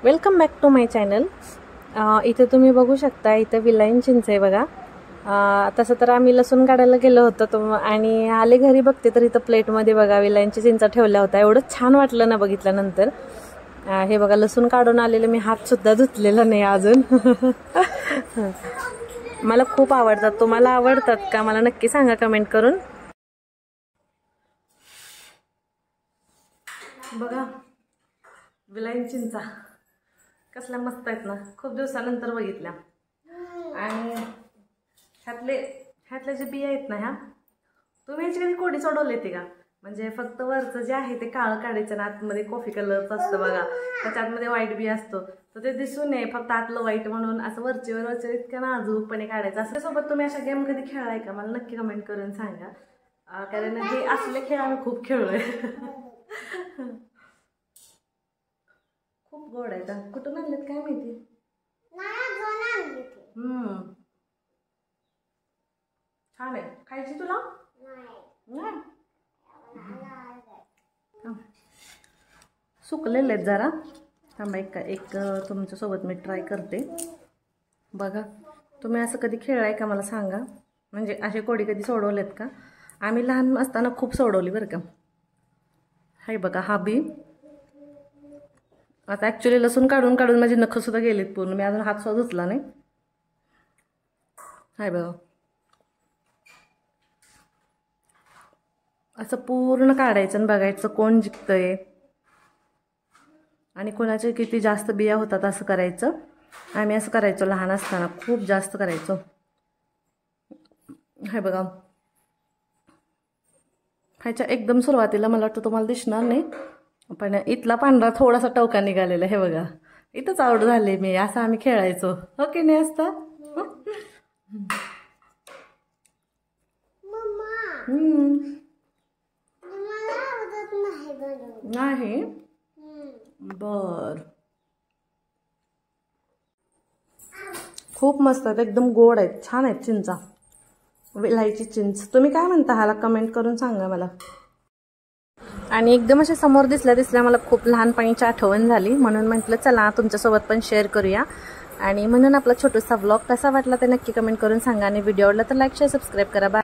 Welcome back to my channel. इथे तुम्ही बघू शकता, इथे विलायन चिंच आहे बघा। तसं तर आम्ही लसूण काढायला गेलो होतो आणि आले घरी बघते तर इथं प्लेटमध्ये बघा विलायनची चिंचा ठेवल्या होत्या। एवढं छान वाटलं ना बघितल्यानंतर। हे बघा लसूण काढून आलेले, मी हात सुद्धा धुतलेला नाही अजून। मला खूप आवडतात। तुम्हाला आवडतात का मला नक्की सांगा कमेंट करून। बघा विलायन चिंचा कसल्या मस्त आहेत ना, खूप दिवसानंतर बघितल्या। आणि ह्यातले जे बिया आहेत ना, ह्या तुम्ही याची कधी कोडी सोडवली येते का? म्हणजे फक्त वरचं जे आहे ते काळं काढायचं ना, आतमध्ये कॉफी कलरचं असतं बघा, त्याच्यामध्ये व्हाईट बी असतो, तर ते दिसू नये फक्त आतलं व्हाईट म्हणून असं वरचेवर इतक्या नाजूकपणे काढायचं असं। सोबत तुम्ही अशा गेम कधी खेळलाय का? मला नक्की कमेंट करून सांगा, कारण हे असले खेळ आम्ही खूप खेळलोय। खूप गोड आहेत। कुठून आणलेत काय माहिती? छान आहे, खायची तुला? नाही सुकलेले आहेत जरा। थांबा एक तुमच्यासोबत मी ट्राय करते। बघा तुम्ही असं कधी खेळलाय का मला सांगा, म्हणजे असे कोडी कधी सोडवलेत का? आम्ही लहान असताना खूप सोडवली बरं का। हाय बघा हा बी। आता ॲक्च्युली लसूण काढून काढून माझी नखं सुद्धा गेलीत पूर्ण, मी अजून हात सुद्धा धुतला नाही। हाय बघा असं पूर्ण काढायचं आणि बघायचं कोण जिंकतंय आणि कोणाचे किती जास्त बिया होतात असं करायचं। आम्ही असं करायचो लहान असताना, खूप जास्त करायचो। हाय बघा ह्याच्या एकदम सुरुवातीला मला वाटतं तुम्हाला दिसणार नाही, पण इथला पांढरा थोडासा टवका निघालेला हे बघा, इथंच आउट झाले मी। असं आम्ही खेळायचो, हो की नाही असता? नाही बर, खूप मस्त आहेत, एकदम गोड आहेत, छान आहेत चिंचा, विलायची चिंच। तुम्ही काय म्हणता ह्याला? कमेंट करून सांगा मला। आणि एकदम अशा समोर दिसल्या मला खूप लहानपणीची आठवण झाली, म्हणून म्हटलं चला तुमच्यासोबत पण शेअर करूया। आणि म्हणून आपला छोटासा व्लॉग कसा वाटला ते नक्की कमेंट करून सांगा, आणि व्हिडिओ आवडला तर लाईक शेअर सबस्क्राईब करा।